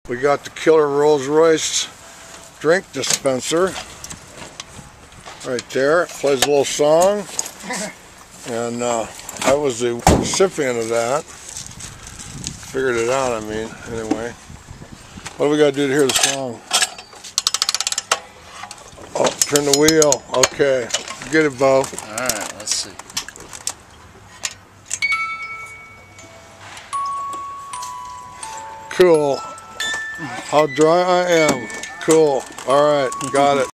We got the killer Rolls Royce drink dispenser right there. It plays a little song, and I was the recipient of that. Figured it out, I mean, anyway. What do we got to do to hear the song? Oh, turn the wheel. Okay, get it, Beau. Alright, let's see. Cool. How dry I am. Cool. Alright, got it.